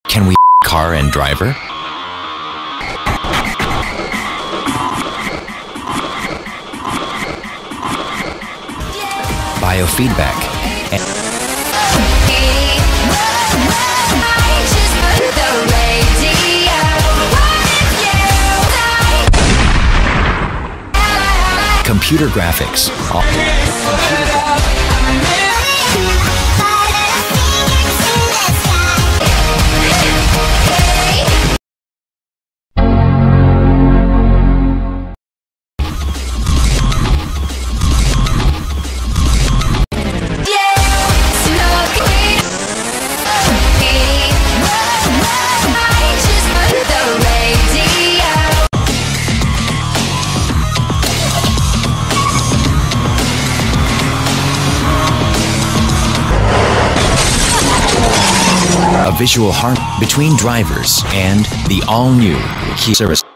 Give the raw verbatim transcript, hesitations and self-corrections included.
Can we car and driver? Biofeedback. Computer graphics. A visual harmony between drivers and the all-new Kia Service.